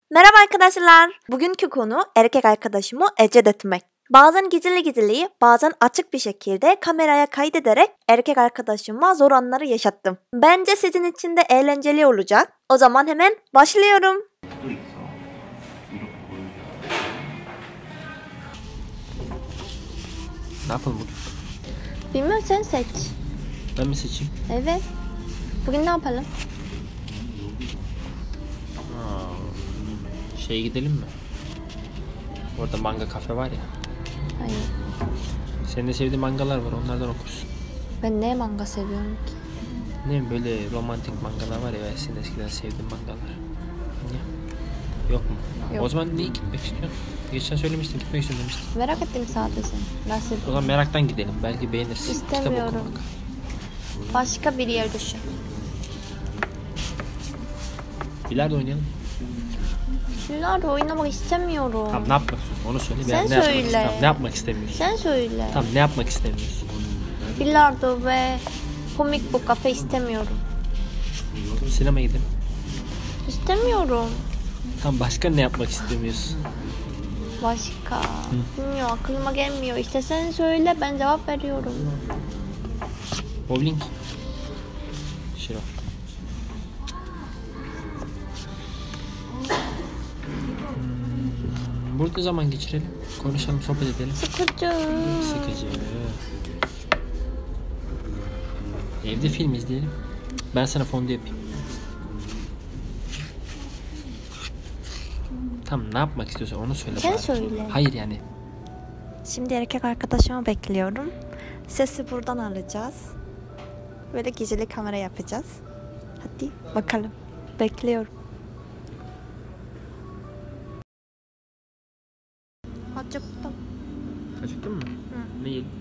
Merhaba arkadaşlar. Bugünkü konu erkek arkadaşımı ecet etmek. Bazen gizli gizli, bazen açık bir şekilde kameraya kaydederek erkek arkadaşıma zor anları yaşattım. Bence sizin için de eğlenceli olacak. O zaman hemen başlıyorum. Ne yapalım bugün? Bilmem, sen seç. Ben mi seçeyim? Evet. Bugün ne yapalım? Şeye gidelim mi? Orada manga kafe var ya. Hayır. Senin de sevdiğin mangalar var, onlardan okursun. Ben ne manga seviyorum ki? Ne böyle romantik mangalar var ya, senin eskiden sevdiğin mangalar. Ne? Yok mu? Yok. O zaman niye gitmek istiyorsun? Geçen söylemiştin, gitmek istiyorum demiştin. Merak ettim sadece. Nasıl? O zaman meraktan gidelim, belki beğenirsin. İstemiyorum. Kitap okumak. Başka bir yer düşün. Bilardo oynayalım. Bilardo oynamak istemiyorum. Tamam, ne yapmak istiyorsun? Onu söyle. Sen Ne yapmak söyle. istiyorsun? Ne yapmak istemiyorsun? Sen söyle. Tamam, ne yapmak istemiyorsun? Bilardo ve komik bu kafe istemiyorum. Sinemaya gidelim. İstemiyorum. Tamam, başka ne yapmak istemiyorsun? Başka. Bilmiyorum, aklıma gelmiyor. İşte sen söyle, ben cevap veriyorum. Bowling. Şiro. Burada zaman geçirelim. Konuşalım, sohbet edelim. Sıkıcı. Sıkıcı. Evde film izleyelim. Ben sana fondu yapayım. Tamam, ne yapmak istiyorsan onu söyle Sen bari. söyle. Hayır yani. Şimdi erkek arkadaşımı bekliyorum. Sesi buradan alacağız. Böyle gizli kamera yapacağız. Hadi bakalım. Bekliyorum. Acıktım. Acıktın mı? Hı. Ne yiyelim?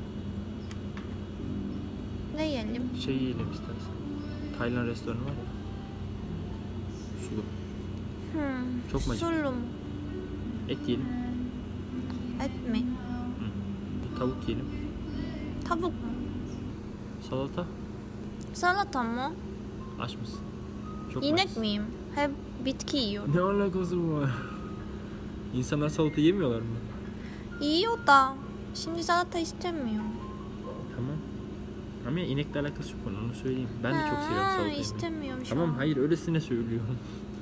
Ne yiyelim? Şey yiyelim istersen. Tayland restoranı var ya. Sulu. Çok mu acıktın? Sulu mu? Et yiyelim. Et mi? Tavuk yiyelim. Tavuk mu? Salata. Salata mı? Aç mısın? Çok İnek açsın. miyim? Hep bitki yiyorum. Ne alakası var? İnsanlar salata yemiyorlar mı? Yiyor da. Şimdi salata istemiyorum. Tamam. Ama ya inekle alakası yok onun, onu söyleyeyim. Ben de çok seviyorum salata yemeyi. İstemiyorum şu Tamam, an. hayır, öylesine söylüyorum.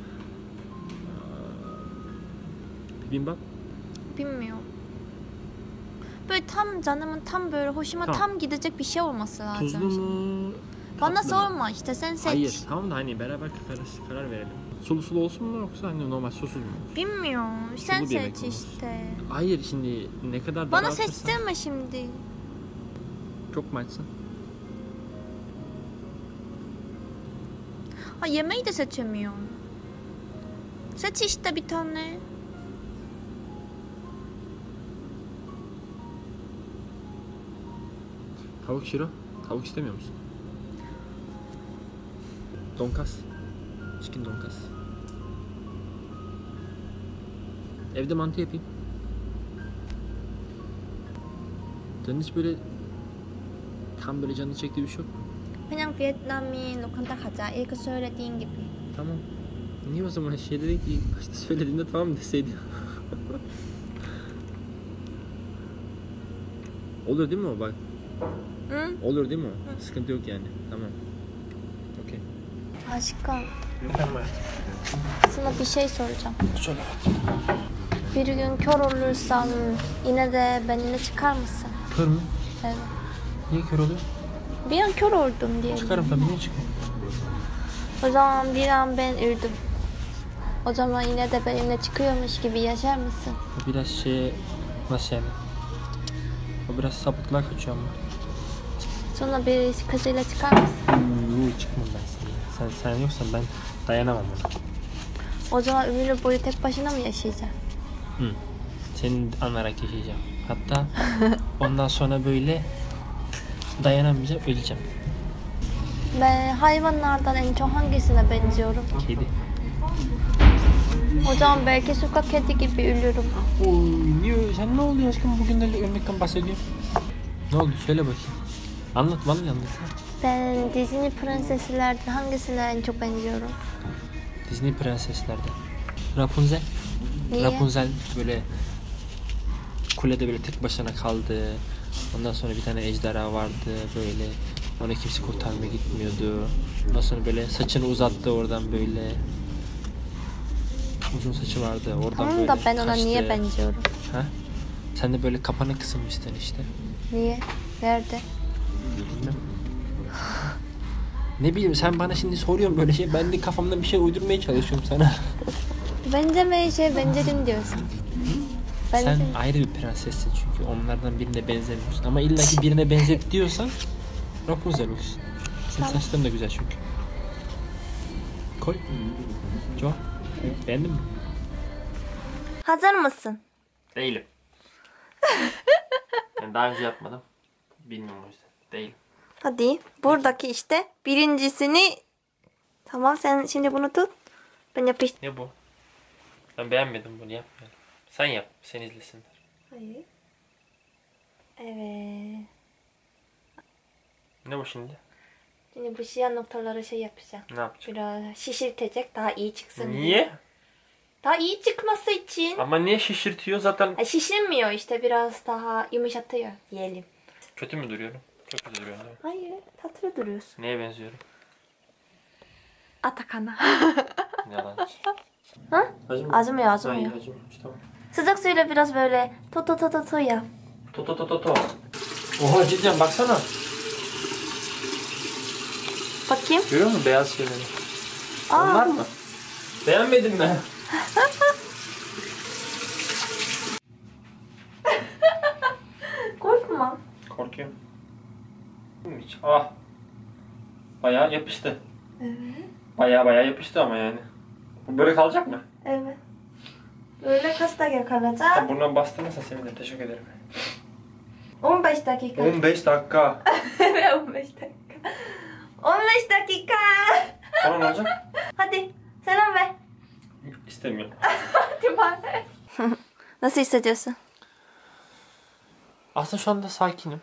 Bibimbap. Bilmiyorum. Böyle tam canımın tam böyle hoşuma Tamam. tam gidecek bir şey olması lazım. Tuzlu mu? Bana tatlı mı? sorma, işte sen seç. Hayır, tamam da hani beraber karar verelim. Sulu sulu olsun mu yoksa hani normal susuz mu? Bilmiyorum. Sen Sulu bir yemek seç mi olsun? işte. Hayır, şimdi ne kadar Bana daraltırsan- seçtirme şimdi. Çok mu açsın? Ha, yemeği de seçemiyorum. Seç işte bir tane. Tavuk şiro. Tavuk istemiyor musun? Donkas. Chicken donkas. Evde mantı yapayım. Senin hiç böyle tam böyle canını çektiği bir şey yok mu? 그냥 Vietnam'in lokanta kaza. İlk söylediğin gibi. Tamam. Niye o zaman şey dedin ki başta söylediğinde tamam deseydin. Olur değil mi o bak? Hı? Olur değil mi o? Sıkıntı yok yani. Tamam. Okey. Aşkım, Efendim hayatım. sana bir şey soracağım. Söyle. Bir gün kör olursam yine de benimle çıkar mısın? Kör mü? Evet. Niye kör oluyor? Bir an kör oldum diyelim. Çıkarım tabii, niye çıkayım? O zaman bir an ben ürdüm. O zaman yine de benimle çıkıyormuş gibi yaşar mısın? O biraz şey, nasıl yani? O biraz sapıklığa kaçıyor ama. Sonra bir kızıyla çıkar mısın? Yok, çıkmam ben sana. Sen yoksan ben dayanamam ona. O zaman ömür boyu tek başına mı yaşayacaksın? Hı. Senin anarak yaşayacağım. Hatta ondan sonra böyle dayanamayacağım, öleceğim. Ben hayvanlardan en çok hangisine benziyorum? Kedi. O zaman belki sokak kedi gibi ölürüm. Oy, niye? Sen ne oluyor aşkım, bugün de ölmekten bahsediyorsun? Ne oldu, söyle bakayım. Anlat, vallahi anlat. Ben Disney prenseslerden hangisine en çok benziyorum? Disney prenseslerden. Rapunzel. Niye? Rapunzel böyle kulede böyle tek başına kaldı. Ondan sonra bir tane ejderha vardı böyle. Onu kimse kurtarmaya gitmiyordu. Ondan sonra böyle saçını uzattı oradan böyle. Uzun saçı vardı oradan Tamam böyle da ben ona kaçtı. niye benziyorum? Ha? Sen de böyle kapana kısılmıştın işte. Niye? Nerede? Bilmem. Ne bileyim sen bana şimdi soruyorsun böyle şey. Ben de kafamda bir şey uydurmaya çalışıyorum sana. Benzedin diyorsun. Sen ayrı bir prensessin çünkü onlardan birine benzemiyorsun. Ama illa ki birine benzet diyorsan Rapunzel olsun. Senin Tamam. saçların da güzel çünkü. Koy. Çok. Beğendin mi? Hazır mısın? Değilim. Ben daha önce yapmadım. Bilmiyorum o yüzden. Değilim. Hadi buradaki işte birincisini. Tamam sen şimdi bunu tut. Ben yapıştır. Ne bu? Ben beğenmedim bunu yapmayalım. Sen yap. Sen izlesinler. Hayır. Evet. Ne bu şimdi? Şimdi bu siyah noktalara şey yapacağım. Ne yapacağım? Biraz şişirtecek daha iyi çıksın diye. Niye? Daha iyi çıkması için. Ama niye şişirtiyor zaten? Ay, şişirmiyor işte biraz daha yumuşatıyor diyelim. Kötü mü duruyorum? Çok kötü duruyorum değil mi? Hayır tatlı duruyorsun. Neye benziyorum? Atakan'a. Yalancı. Ha? Acımıyor. Acımıyor, acımıyor. Hayır acımıyor. Tamam. Sıcak suyla biraz böyle to yap. To. Oha cidden baksana. Bakayım. Görüyor musun beyaz şeyleri? Aa. Onlar mı? Beğenmedin mi? Korkma. Korkuyorum. Hiç. Ah. Bayağı yapıştı. Evet. Bayağı yapıştı ama yani. Bu böyle kalacak mı? Evet. Böyle kaç dakika kalacak? Sen burnuna bastırırsan sevinirim. Teşekkür ederim. 15 dakika. 15 dakika. Evet 15 dakika. 15 dakika. Sonra ne olacak? Hadi selam ver. İstemiyorum. Hadi bari. Nasıl hissediyorsun? Aslında şu anda sakinim.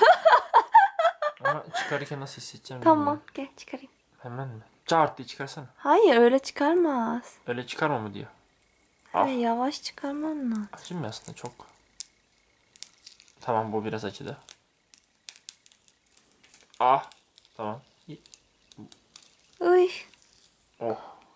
Ama çıkarırken nasıl hissedeceğim Tamam bilmiyorum. gel çıkarayım. Hemen mi? Cart diye çıkarsana. Hayır öyle çıkarmaz. Öyle çıkarma mı diyor. Ah. Evet, yavaş çıkarman lazım. Acımıyor aslında çok. Tamam bu biraz acıdı. Ah. Tamam. Uy. Oh.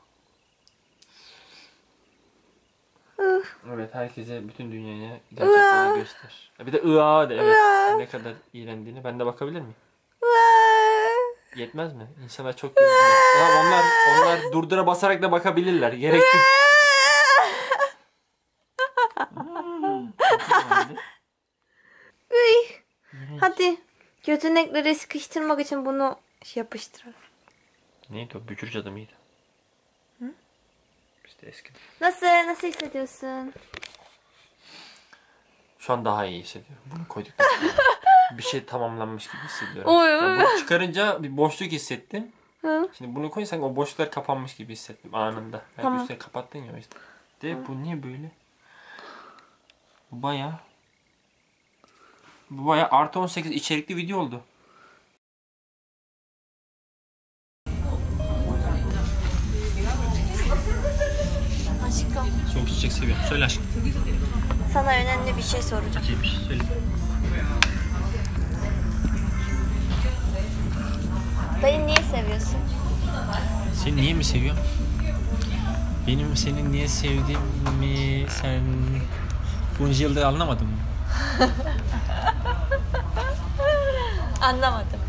Uh. Evet herkese bütün dünyaya gerçekleri göster. Bir de ıa de evet. Ne kadar iğrendiğini. Ben de bakabilir miyim? Yetmez mi? İnsanlar çok yoruluyor. Onlar durdura basarak da bakabilirler. Gerek yok. Uy. Hadi. Gözenekleri sıkıştırmak için bunu yapıştıralım. Neydi o? Bücür cadı mıydı? Hı? İşte eskiden. Nasıl hissediyorsun? Şu an daha iyi hissediyorum. Bunu koyduktan sonra bir şey tamamlanmış gibi hissediyorum. Oy. Yani bunu çıkarınca bir boşluk hissettim. Hı? Şimdi bunu koysan o boşluklar kapanmış gibi hissettim anında. Belki Tamam. üstüne kapattın ya o yüzden. De bu niye böyle? Bu baya artı 18 içerikli video oldu. Aşkım. Soğuk içecek seviyorum. Söyle aşkım. Sana önemli bir şey soracağım. Acayip bir şey söyle. Beni niye seviyorsun? Seni niye mi seviyorum? Benim seni niye sevdiğimi sen bunca yıldır anlamadın mı? Anlamadım.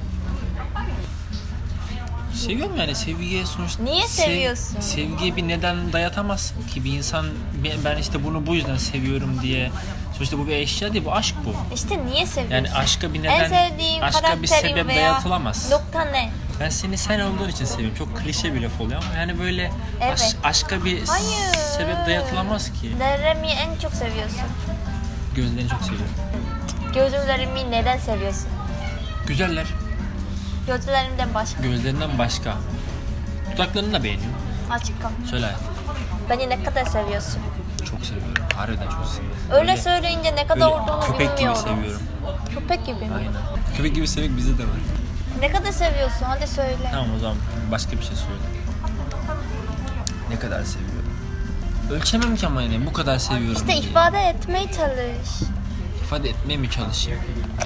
Seviyorum yani sevgiye sonuçta. Niye seviyorsun? Sevgiye bir neden dayatamazsın ki bir insan ben işte bunu bu yüzden seviyorum diye. Sonuçta bu bir eşya değil bu aşk bu. İşte niye seviyorsun? Yani aşka bir en neden, sevdiğin aşka bir karakterin sebep veya dayatılamaz. nokta ne? Ben seni sen olduğun için seviyorum. Çok klişe bir laf oluyor ama yani böyle Evet. aşka bir Hayır. sebep dayatılamaz ki. Nelerimi en çok seviyorsun? Gözlerini çok seviyorum. Gözlerimi neden seviyorsun? Güzeller. Gözlerimden başka. Gözlerinden başka. Dudaklarını da beğeniyorum. Aşkım. Söyle hayatım. Beni ne kadar seviyorsun? Çok seviyorum. Harbiden çok seviyorum. Öyle Böyle- söyleyince ne kadar böyle olduğunu köpek gibi bilmiyorum. seviyorum. Köpek gibi mi? Aynen. Köpek gibi sevmek bizde de var. Ne kadar seviyorsun? Hadi söyle. Tamam o zaman başka bir şey söyle. Ne kadar seviyorum. Ölçemem ki ama yani bu kadar seviyorum İşte diye. ifade etmeye çalış. İfade etmeye mi çalışayım?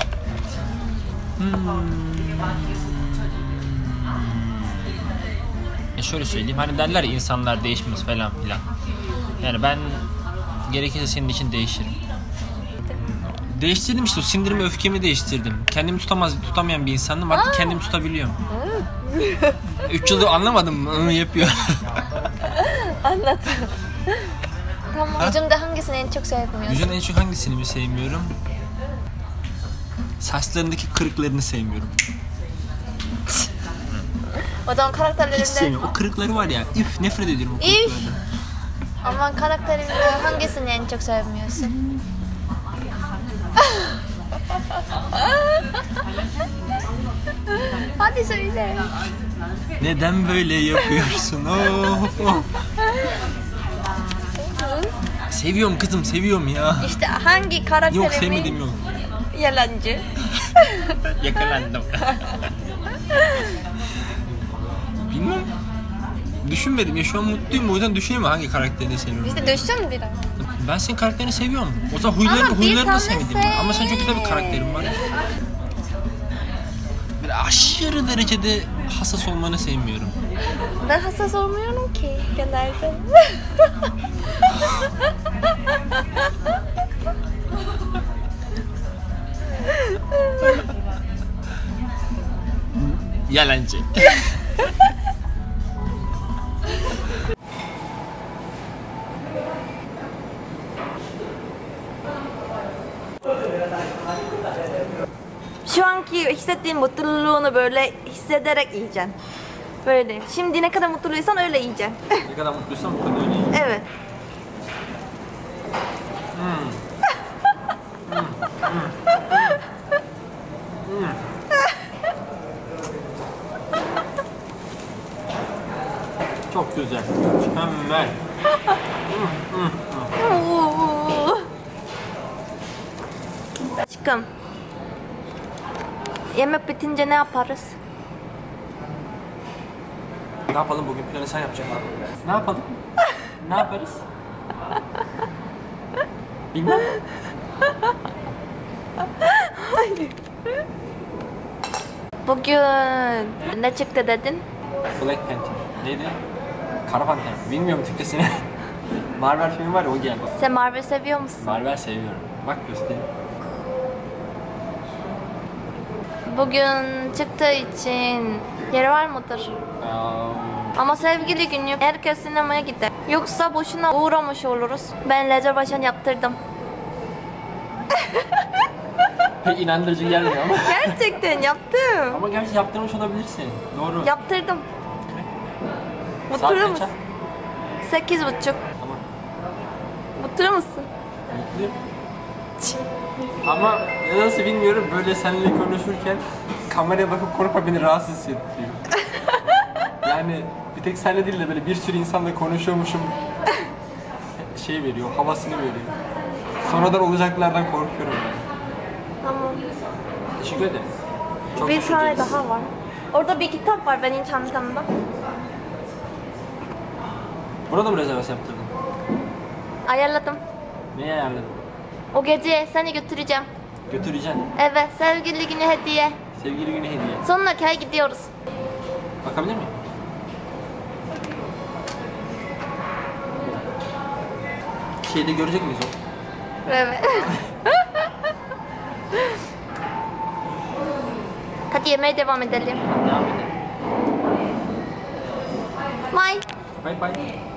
Şöyle söyleyeyim, hani derler ya insanlar değişmez falan filan. Yani ben gerekirse senin için değişirim. Değiştirdim işte, o sindirimi, öfkemi değiştirdim. Kendimi tutamayan bir insandım, artık kendimi tutabiliyorum. 3 yıldır anlamadım mı? Yapıyor. Anladım. Tamam. Yüzümde hangisini en çok sevmiyorsun? Yüzünün en çok hangisini mi sevmiyorum? Saçlarındaki kırıklarını sevmiyorum. O zaman Hiç karakterlerinde... sevmiyorum. O kırıkları var ya, nefret ediyorum o İf. kırıklardan. Ama karakterinde hangisini en çok sevmiyorsun? Hadi söyle. Neden böyle yapıyorsun? Of. Seviyorum kızım, seviyorum ya. İşte hangi karakterimi... Yok, sevmediğim yok. Yalancı. Yakalandım. Bilmem. Düşünmedim ya, şu an mutluyum, o yüzden düşüneyim hangi karakterini seviyorum. İşte düşün biraz. Ben senin karakterini seviyorum. O zaman Ama bir huylarını tane da sevmedim. Ama sen çok güzel bir karakterin var. Böyle aşırı derecede hassas olmanı sevmiyorum. Ben hassas olmuyorum ki genelde. Yalancı. Şu anki hissettiğin mutluluğunu böyle hissederek yiyeceksin. Böyle. Şimdi ne kadar mutluysan öyle yiyeceksin. Ne kadar mutluysan bu kadar öyleyim. Evet. Çok güzel. Mükemmel. Aşkım. Yemek bitince ne yaparız? Ne yapalım, bugün planı sen yapacaksın abi. Ne yapalım? Ne yaparız? Bilmem. Bugün ne çıktı dedin? Black Panther. Neydi? Kara Panter. Bilmiyorum Türkçesini. Marvel filmi var ya, o geldi. Sen Marvel seviyor musun? Marvel seviyorum. Bak göstereyim. Bugün çıktığı için yeri var mıdır? Ama sevgili günü herkes sinemaya gider. Yoksa boşuna uğramış oluruz. Ben lazer başan yaptırdım. Pek inandırıcı gelmiyor ama. Gerçekten yaptım. Ama gerçi yaptırmış olabilirsin. Doğru. Yaptırdım. Saat Mutlu kaç musun? ha? 8.30. Tamam. Mutlu musun? Mutluyum. Ama nasıl bilmiyorum, böyle seninle konuşurken kameraya bakıp konuşma beni rahatsız hissettiriyor. Yani bir tek seninle değil de böyle bir sürü insanla konuşuyormuşum şey veriyor, havasını veriyor. Sonradan olacaklardan korkuyorum yani. Tamam. Teşekkür ederim. Çok Bir tane düşüncelisin. daha var. Orada bir kitap var benim çantamda. Burada mı rezervasyon yaptırdın? Ayarladım. Neye ayarladın? O gece seni götüreceğim. Götüreceksin. Evet, sevgili günü hediye. Sevgili günü hediye. Sonraki ay gidiyoruz. Bakabilir miyim? Şeyde görecek miyiz o? Evet. Hadi yemeğe devam edelim. Devam edelim. Bye. Bye bye.